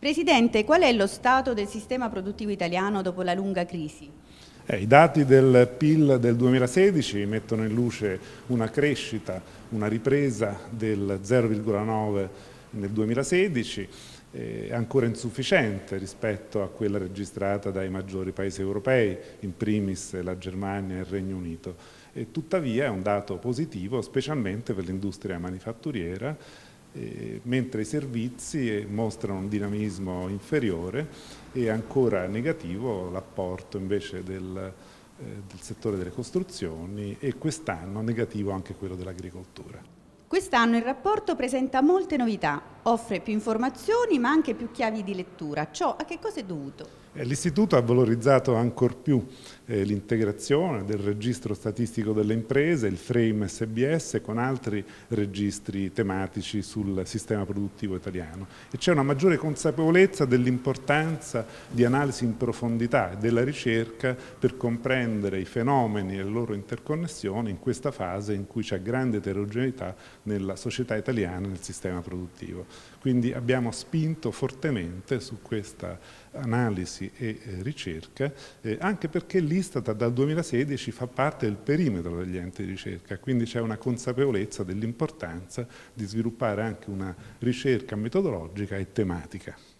Presidente, qual è lo stato del sistema produttivo italiano dopo la lunga crisi? I dati del PIL del 2016 mettono in luce una crescita, una ripresa del 0,9 nel 2016, ancora insufficiente rispetto a quella registrata dai maggiori paesi europei, in primis la Germania e il Regno Unito. Tuttavia è un dato positivo, specialmente per l'industria manifatturiera, mentre i servizi mostrano un dinamismo inferiore e ancora negativo l'apporto invece del settore delle costruzioni e quest'anno negativo anche quello dell'agricoltura. Quest'anno il rapporto presenta molte novità, offre più informazioni ma anche più chiavi di lettura. Ciò a che cosa è dovuto? L'Istituto ha valorizzato ancor più l'integrazione del registro statistico delle imprese, il frame SBS con altri registri tematici sul sistema produttivo italiano e c'è una maggiore consapevolezza dell'importanza di analisi in profondità della ricerca per comprendere i fenomeni e le loro interconnessioni in questa fase in cui c'è grande eterogeneità nella società italiana e nel sistema produttivo. Quindi abbiamo spinto fortemente su questa analisi e ricerca, anche perché l'Istat dal 2016 fa parte del perimetro degli enti di ricerca, quindi c'è una consapevolezza dell'importanza di sviluppare anche una ricerca metodologica e tematica.